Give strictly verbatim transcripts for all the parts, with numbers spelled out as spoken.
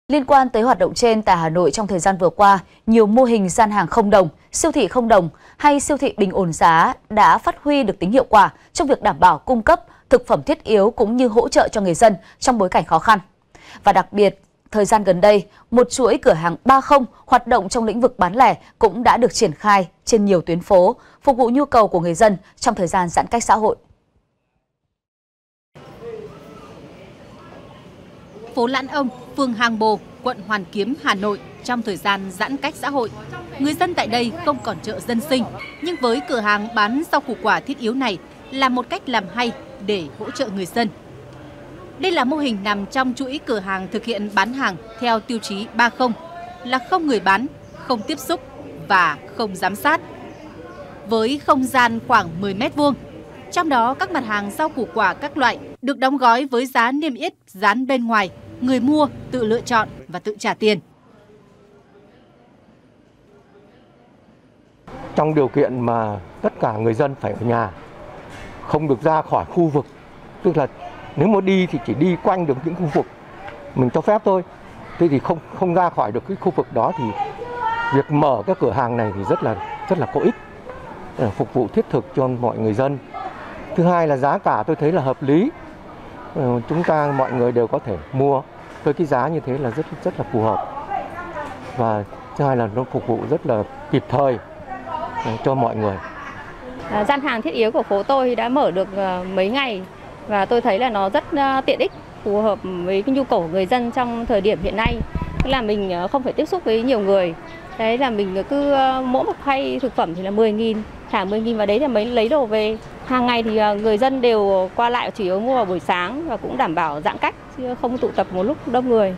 Liên quan tới hoạt động trên, tại Hà Nội trong thời gian vừa qua, nhiều mô hình gian hàng không đồng, siêu thị không đồng hay siêu thị bình ổn giá đã phát huy được tính hiệu quả trong việc đảm bảo cung cấp thực phẩm thiết yếu cũng như hỗ trợ cho người dân trong bối cảnh khó khăn. Và đặc biệt, thời gian gần đây, một chuỗi cửa hàng ba không hoạt động trong lĩnh vực bán lẻ cũng đã được triển khai trên nhiều tuyến phố, phục vụ nhu cầu của người dân trong thời gian giãn cách xã hội. Phố Lãn Ông, phường Hàng Bồ, quận Hoàn Kiếm, Hà Nội trong thời gian giãn cách xã hội. Người dân tại đây không còn chợ dân sinh, nhưng với cửa hàng bán rau củ quả thiết yếu này là một cách làm hay để hỗ trợ người dân. Đây là mô hình nằm trong chuỗi cửa hàng thực hiện bán hàng theo tiêu chí ba không, là không người bán, không tiếp xúc và không giám sát. Với không gian khoảng mười mét vuông, trong đó các mặt hàng rau củ quả các loại được đóng gói với giá niêm yết dán bên ngoài, người mua tự lựa chọn và tự trả tiền. Trong điều kiện mà tất cả người dân phải ở nhà, không được ra khỏi khu vực, tức là nếu mà đi thì chỉ đi quanh được những khu vực mình cho phép thôi. Thế thì không không ra khỏi được cái khu vực đó thì việc mở các cửa hàng này thì rất là rất là có ích, để phục vụ thiết thực cho mọi người dân. Thứ hai là giá cả tôi thấy là hợp lý, chúng ta mọi người đều có thể mua với cái giá như thế là rất rất là phù hợp. Và thứ hai là nó phục vụ rất là kịp thời cho mọi người. À, gian hàng thiết yếu của phố tôi đã mở được mấy ngày và tôi thấy là nó rất tiện ích, phù hợp với cái nhu cầu của người dân trong thời điểm hiện nay. Tức là mình không phải tiếp xúc với nhiều người. Đấy là mình cứ mỗi một khay thực phẩm thì là mười nghìn, thả mười nghìn vào đấy thì mới lấy đồ về. Hàng ngày thì người dân đều qua lại, chỉ có mua vào buổi sáng và cũng đảm bảo giãn cách, chứ không tụ tập một lúc đông người.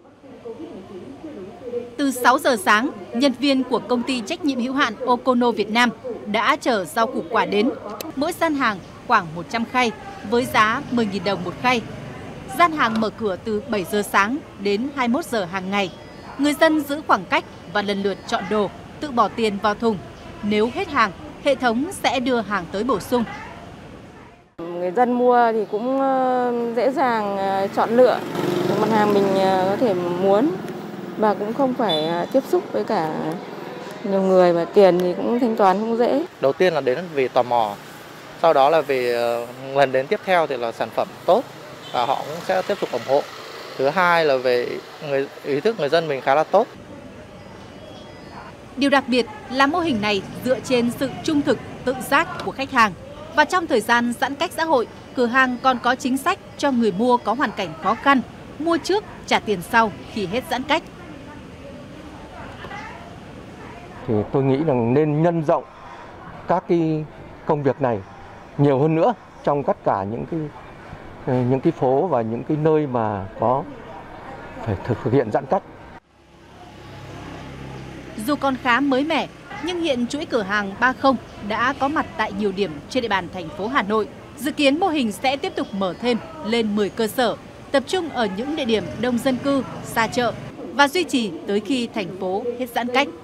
Từ sáu giờ sáng, nhân viên của công ty trách nhiệm hữu hạn Okono Việt Nam đã chở rau củ quả đến. Mỗi gian hàng khoảng một trăm khay với giá mười nghìn đồng một khay. Gian hàng mở cửa từ bảy giờ sáng đến hai mươi mốt giờ hàng ngày. Người dân giữ khoảng cách và lần lượt chọn đồ, tự bỏ tiền vào thùng. Nếu hết hàng, hệ thống sẽ đưa hàng tới bổ sung. Người dân mua thì cũng dễ dàng chọn lựa mặt hàng mình có thể muốn và cũng không phải tiếp xúc với cả nhiều người, và tiền thì cũng thanh toán cũng dễ. Đầu tiên là đến vì tò mò, sau đó là vì lần đến tiếp theo thì là sản phẩm tốt và họ cũng sẽ tiếp tục ủng hộ. Thứ hai là về người, ý thức người dân mình khá là tốt. Điều đặc biệt là mô hình này dựa trên sự trung thực, tự giác của khách hàng. Và trong thời gian giãn cách xã hội, cửa hàng còn có chính sách cho người mua có hoàn cảnh khó khăn, mua trước, trả tiền sau khi hết giãn cách. Thì tôi nghĩ rằng nên nhân rộng các cái công việc này nhiều hơn nữa trong tất cả những cái những cái phố và những cái nơi mà có phải thực hiện giãn cách. Dù còn khá mới mẻ, nhưng hiện chuỗi cửa hàng ba không đã có mặt tại nhiều điểm trên địa bàn thành phố Hà Nội. Dự kiến mô hình sẽ tiếp tục mở thêm lên mười cơ sở, tập trung ở những địa điểm đông dân cư, xa chợ và duy trì tới khi thành phố hết giãn cách.